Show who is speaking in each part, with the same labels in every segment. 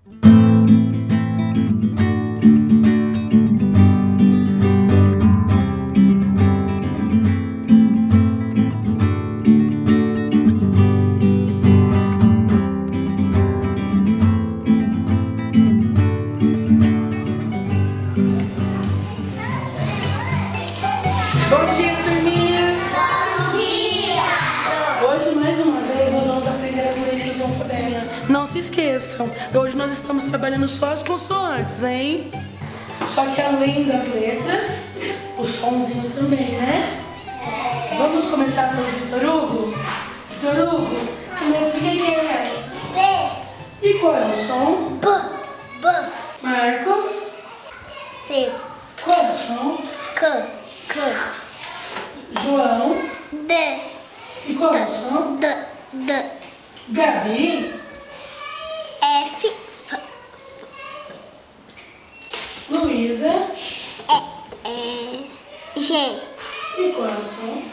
Speaker 1: Bom dia, turminha! Bom dia! Hoje, mais uma vez, nós vamos aprender as letras do alfabeto. Não se esqueçam, hoje nós estamos trabalhando só as consoantes, hein? Só que além das letras, o somzinho também, né? Vamos começar pelo Vitor Hugo? Vitor Hugo, que letra que é essa?
Speaker 2: B.
Speaker 1: E qual é o som?
Speaker 2: B. B.
Speaker 1: Marcos?
Speaker 2: C.
Speaker 1: Qual é o som?
Speaker 2: C. C.
Speaker 1: João?
Speaker 2: D.
Speaker 1: E qual é o som?
Speaker 2: D. D.
Speaker 1: Gabi?
Speaker 2: F. F.
Speaker 1: Luísa?
Speaker 2: G.
Speaker 1: E qual é o som?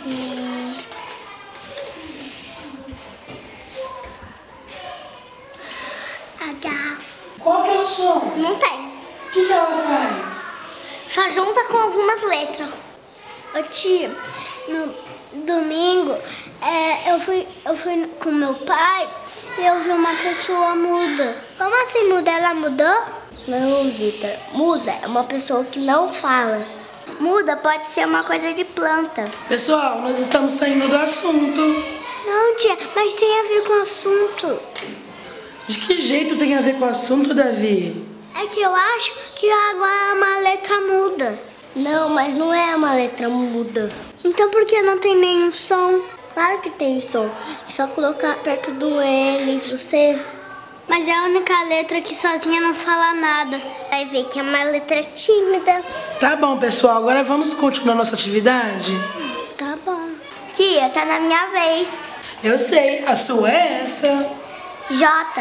Speaker 2: H.
Speaker 1: Qual que é o som?
Speaker 2: Não tem.
Speaker 1: O que ela faz?
Speaker 2: Só junta com algumas letras. Ô tia, no domingo eu fui com meu pai e eu vi uma pessoa muda. Como assim muda? Ela mudou? Não, Vitor. Muda é uma pessoa que não fala. Muda pode ser uma coisa de planta.
Speaker 1: Pessoal, nós estamos saindo do assunto.
Speaker 2: Não, tia, mas tem a ver com o assunto.
Speaker 1: De que jeito tem a ver com o assunto, Davi?
Speaker 2: É que eu acho que a água é uma letra muda. Não, mas não é uma letra muda. Então por que não tem nenhum som? Claro que tem som. Só colocar perto do L, você. Mas é a única letra que sozinha não fala nada. Vai ver que é uma letra tímida.
Speaker 1: Tá bom, pessoal. Agora vamos continuar nossa atividade?
Speaker 2: Tá bom. Tia, tá na minha vez.
Speaker 1: Eu sei. A sua é essa.
Speaker 2: J.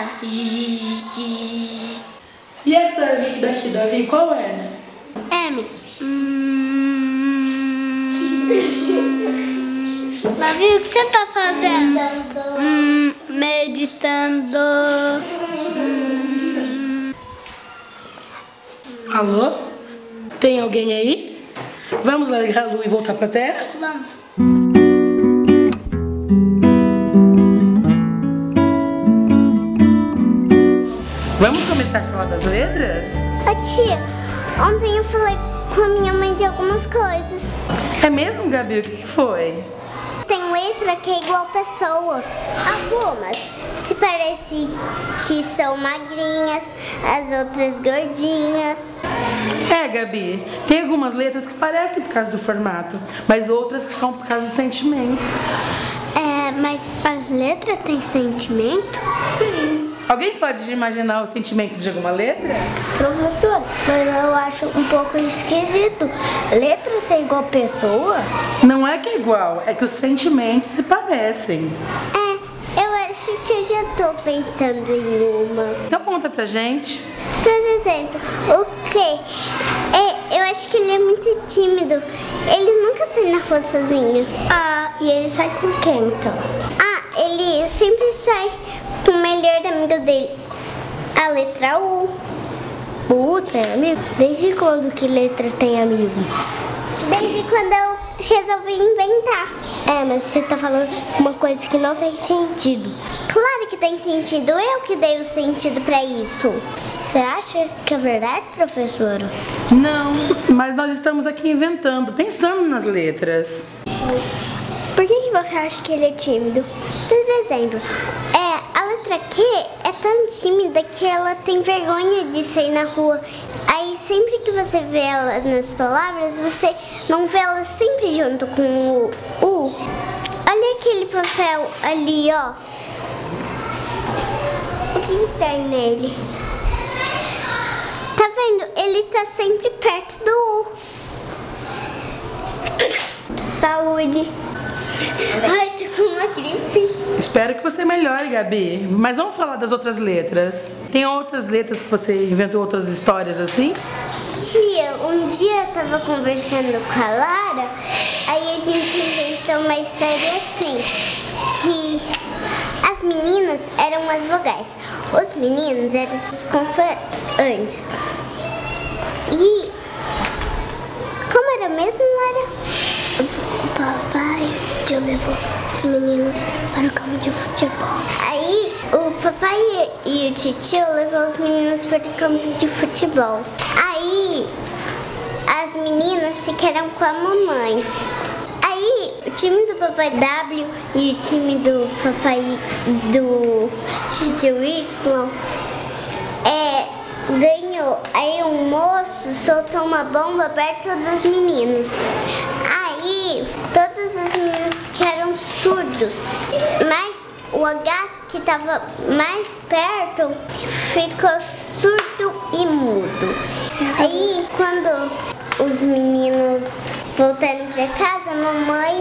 Speaker 1: E essa daqui, Davi, qual é?
Speaker 2: M. Davi, o que você tá fazendo? Meditando.
Speaker 1: Alô? Tem alguém aí? Vamos largar a lua e voltar pra terra?
Speaker 2: Vamos.
Speaker 1: Vamos começar a falar das letras?
Speaker 2: Ô tia, ontem eu falei com a minha mãe de algumas coisas.
Speaker 1: É mesmo, Gabi? O que foi?
Speaker 2: Tem letra que é igual pessoa. Algumas se parecem que são magrinhas, as outras gordinhas.
Speaker 1: É, Gabi, tem algumas letras que parecem por causa do formato, mas outras que são por causa do sentimento.
Speaker 2: Mas as letras têm sentimento? Sim.
Speaker 1: Alguém pode imaginar o sentimento de alguma letra?
Speaker 2: Professor, mas eu acho um pouco esquisito. Letra ser igual pessoa?
Speaker 1: Não é que é igual, é que os sentimentos se parecem.
Speaker 2: Eu acho que eu já tô pensando em uma.
Speaker 1: Então conta pra gente.
Speaker 2: Por exemplo, o quê? Eu acho que ele é muito tímido. Ele nunca sai na rua sozinho. E ele sai com quem então? Ele sempre sai com o melhor amigo dele. A letra U. U tem amigo? Desde quando que letra tem amigo? Desde quando eu resolvi inventar. Mas você tá falando uma coisa que não tem sentido. Claro que tem sentido. Eu que dei o sentido pra isso. Você acha que é verdade, professora?
Speaker 1: Não, mas nós estamos aqui inventando, pensando nas letras.
Speaker 2: Por que você acha que ele é tímido? Por exemplo, a letra Q é tão tímida que ela tem vergonha de sair na rua. Aí sempre que você vê ela nas palavras, você não vê ela sempre junto com o U. Olha aquele papel ali, ó. O que tem nele? Tá vendo? Ele tá sempre perto do U. Saúde. Ai, tô com uma gripe.
Speaker 1: Espero que você melhore, Gabi. Mas vamos falar das outras letras. Tem outras letras que você inventou outras histórias assim?
Speaker 2: Tia, um dia eu tava conversando com a Lara, aí a gente inventou uma história assim, que as As meninas eram as vogais, os meninos eram os consoantes. E como era mesmo, Lara? O papai levou os meninos para o campo de futebol. Aí o papai e o tio levou os meninos para o campo de futebol. Aí as meninas ficaram com a mamãe. Aí o time do papai W e o time do papai do tio Y ganhou. Aí o moço soltou uma bomba perto dos meninos. Aí todos os meninos ficaram surdos, mas o H que estava mais perto ficou surdo e mudo. Aí quando os meninos voltaram para casa, a mamãe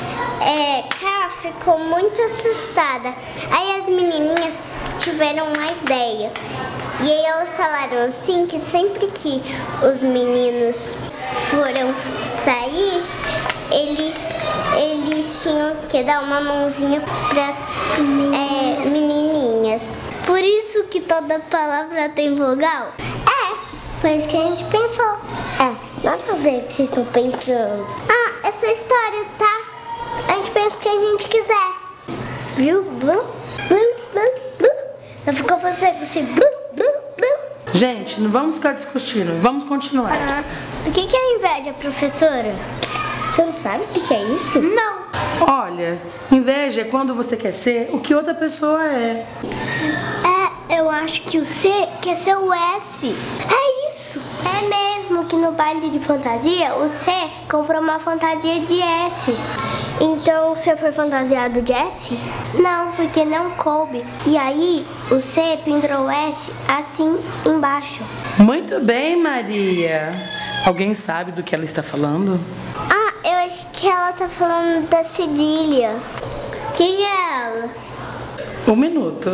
Speaker 2: ficou muito assustada. Aí as menininhas tiveram uma ideia. E aí elas falaram assim que sempre que os meninos foram sair, eles tinham que dar uma mãozinha para as menininhas. Por isso que toda palavra tem vogal? Foi isso que a gente pensou. Nada a ver o que vocês estão pensando. Essa história, tá? A gente pensa o que a gente quiser. Viu? Blum, blum, blum, blum. Não ficou fazendo assim, blum, blum, blum.
Speaker 1: Gente, não vamos ficar discutindo, vamos continuar.
Speaker 2: O que é inveja, professora? Você não sabe o que é isso? Não.
Speaker 1: Olha, inveja é quando você quer ser o que outra pessoa é.
Speaker 2: Eu acho que o C quer ser o S. É isso. É mesmo que no baile de fantasia, o C comprou uma fantasia de S. Então você foi fantasiado de S? Não, porque não coube. E aí o C pendurou o S assim embaixo.
Speaker 1: Muito bem, Maria. Alguém sabe do que ela está falando?
Speaker 2: Eu acho que ela tá falando da cedilha. Quem é ela?
Speaker 1: 1 minuto.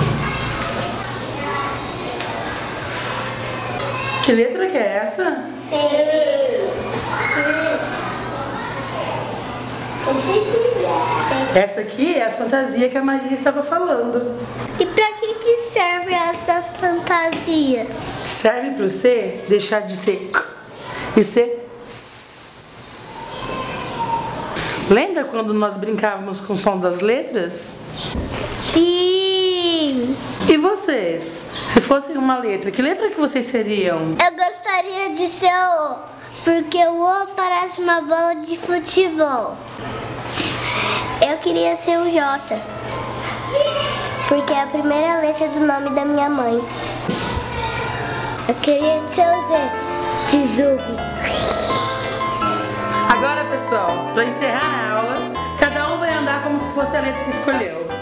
Speaker 1: Que letra que é essa? Essa aqui é a fantasia que a Maria estava falando.
Speaker 2: E pra que serve essa fantasia?
Speaker 1: Serve para você deixar de ser k e ser s. Lembra quando nós brincávamos com o som das letras?
Speaker 2: Sim!
Speaker 1: E vocês? Se fossem uma letra, que letra que vocês seriam?
Speaker 2: Eu gostaria de ser o, porque o O parece uma bola de futebol. Eu queria ser o J, porque é a primeira letra do nome da minha mãe. Eu queria ser o Z, tesouro.
Speaker 1: Agora, pessoal, para encerrar a aula, cada um vai andar como se fosse a letra que escolheu.